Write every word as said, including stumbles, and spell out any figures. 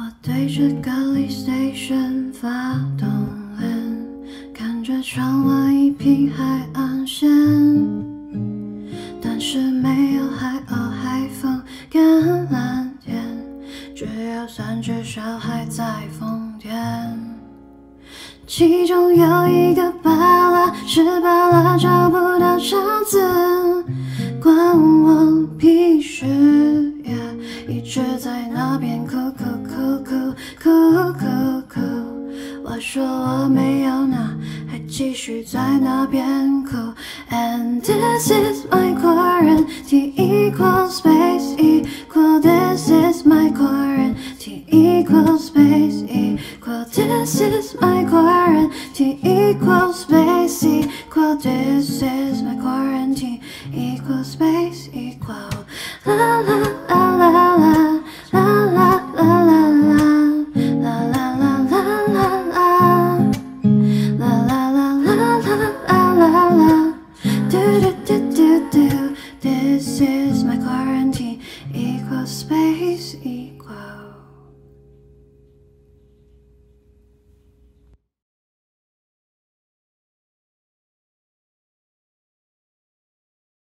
我对着隔离 station 发动脸，看着窗外一片海岸线，但是没有海鸥、海风、跟蓝天，只有三只小孩在疯癫。其中有一个巴拉是巴拉，找不到叉子，关我屁事呀！一直在那边哭哭哭哭哭哭哭。我说我没有呢，还继续在那边哭。And this is my quarantine equals space equal. This is my quarantine equals space equal. This is my quarantine equals space equal. This is my quarantine equals space equal. La la la la la la la la la la la la la la la la la la la la. Do do do do do. This is my quarantine equals space.